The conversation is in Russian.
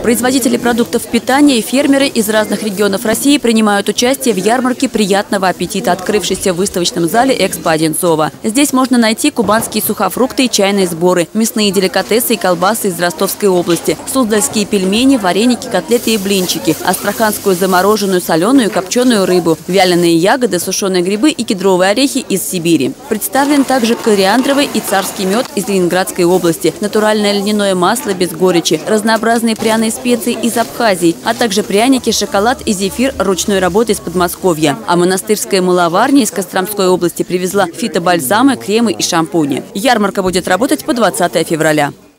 Производители продуктов питания и фермеры из разных регионов России принимают участие в ярмарке приятного аппетита, открывшейся в выставочном зале «Экспо Одинцово». Здесь можно найти кубанские сухофрукты и чайные сборы, мясные деликатесы и колбасы из Ростовской области, суздальские пельмени, вареники, котлеты и блинчики, астраханскую замороженную соленую и копченую рыбу, вяленые ягоды, сушеные грибы и кедровые орехи из Сибири. Представлен также кориандровый и царский мед из Ленинградской области, натуральное льняное масло без горечи, разнообразные пряные специи из Абхазии, а также пряники, шоколад и зефир ручной работы из Подмосковья. А монастырская мыловарня из Костромской области привезла фитобальзамы, кремы и шампуни. Ярмарка будет работать по 20 февраля.